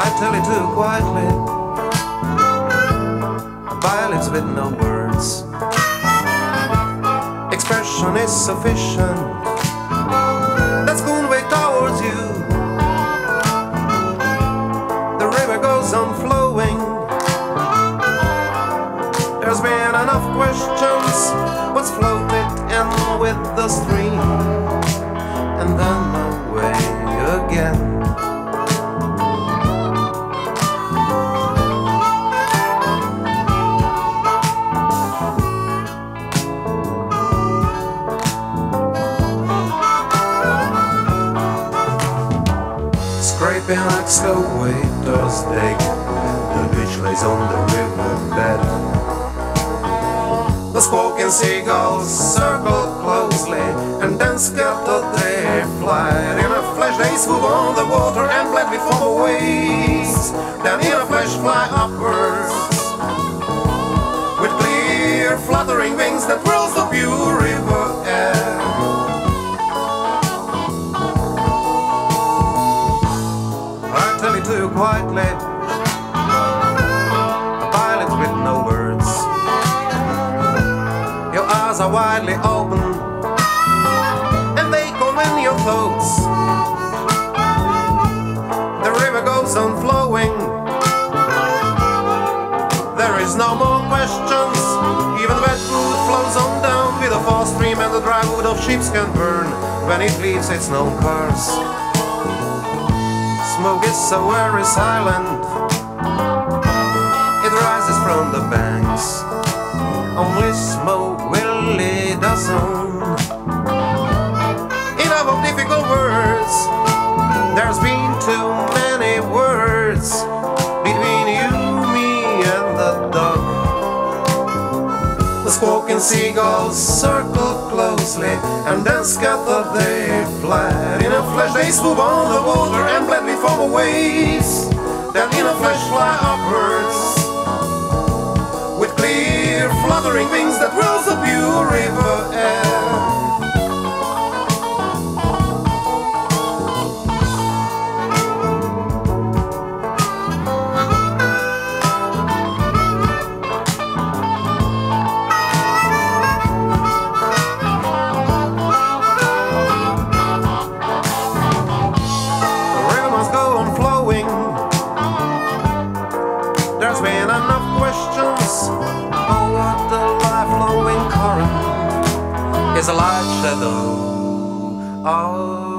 I tell it too quietly. Violence with no words. Expression is sufficient. That spoon way towards you. The river goes on flowing. There's been enough questions. What's floated in with the stream? And then away again. Scraping like stowaway does dig. The beach lays on the riverbed. The squawking seagulls circle closely, and then scatter their flight. In a flash they swoop on the water and blend with foam waves. Then in a flash fly upwards with clear fluttering wings that whirls the pure river air. I tell it to you quietly, violence with no words. Your eyes are widely open, and they come in your thoughts. The river goes on flowing. There is no more questions. Even wet food flows on down with a fast stream, and the dry wood of ships can burn when it leaves its known cars. Smoke is so very silent. It rises from the banks. Only smoke will lead us on. Enough of difficult words. There's been too many words between you, me, and the dog. The squawking seagulls circle closely, and then scatter their flight. In a flash they swoop on the water and blend with foam waves. Then in a flash fly upwards with clear fluttering wings that whirls the pure river air. The river must go on flowing. There's been enough questions. Oh, what the life-flowing current is a light shadow. Oh.